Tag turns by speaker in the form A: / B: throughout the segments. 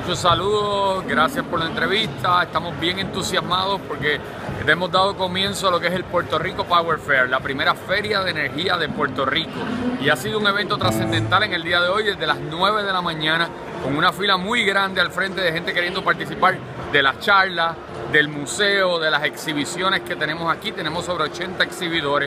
A: Muchos saludos, gracias por la entrevista. Estamos bien entusiasmados porque hemos dado comienzo a lo que es el Puerto Rico Power Fair, la primera feria de energía de Puerto Rico. Y ha sido un evento trascendental en el día de hoy, desde las 9 de la mañana, con una fila muy grande al frente de gente queriendo participar de las charlas, del museo, de las exhibiciones que tenemos aquí. Tenemos sobre 80 exhibidores,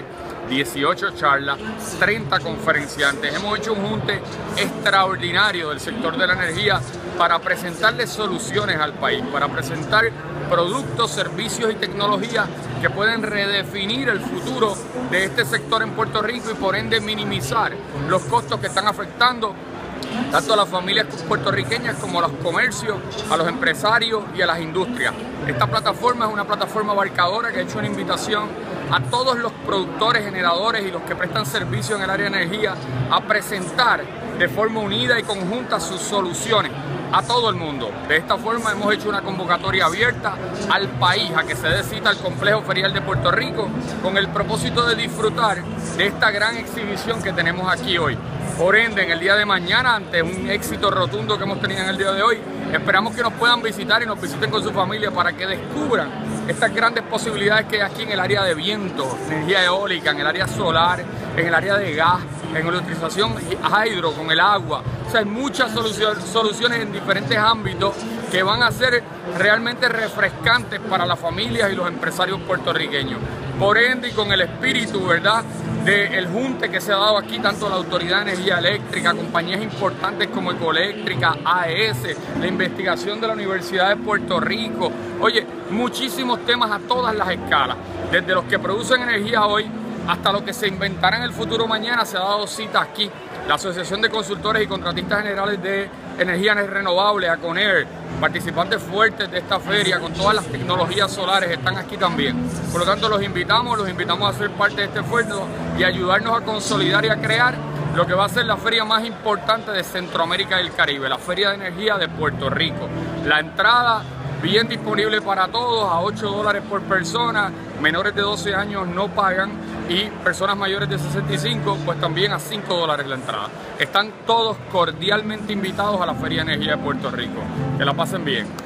A: 18 charlas, 30 conferenciantes. Hemos hecho un junte extraordinario del sector de la energía para presentarle soluciones al país, para presentar productos, servicios y tecnologías que pueden redefinir el futuro de este sector en Puerto Rico y por ende minimizar los costos que están afectando tanto a las familias puertorriqueñas como a los comercios, a los empresarios y a las industrias. Esta plataforma es una plataforma abarcadora que ha hecho una invitación a todos los productores, generadores y los que prestan servicio en el área de energía a presentar de forma unida y conjunta sus soluciones a todo el mundo. De esta forma hemos hecho una convocatoria abierta al país a que se dé cita al Complejo Ferial de Puerto Rico con el propósito de disfrutar de esta gran exhibición que tenemos aquí hoy. Por ende, en el día de mañana, ante un éxito rotundo que hemos tenido en el día de hoy, esperamos que nos puedan visitar y nos visiten con su familia para que descubran estas grandes posibilidades que hay aquí en el área de viento, energía eólica, en el área solar, en el área de gas, en la utilización hidro con el agua. O sea, hay muchas soluciones en diferentes ámbitos que van a ser realmente refrescantes para las familias y los empresarios puertorriqueños. Por ende, y con el espíritu, ¿verdad?, del junte que se ha dado aquí, tanto la Autoridad de Energía Eléctrica, compañías importantes como Ecoeléctrica, AES, la investigación de la Universidad de Puerto Rico. Oye, muchísimos temas a todas las escalas, desde los que producen energía hoy hasta lo que se inventará en el futuro mañana. Se ha dado cita aquí. La Asociación de Consultores y Contratistas Generales de Energías Renovables, ACONER, participantes fuertes de esta feria con todas las tecnologías solares están aquí también. Por lo tanto, los invitamos a ser parte de este esfuerzo y ayudarnos a consolidar y a crear lo que va a ser la feria más importante de Centroamérica y el Caribe, la Feria de Energía de Puerto Rico. La entrada bien disponible para todos a $8 por persona, menores de 12 años no pagan y personas mayores de 65 pues también a $5 la entrada. Están todos cordialmente invitados a la Feria de Energía de Puerto Rico. Que la pasen bien.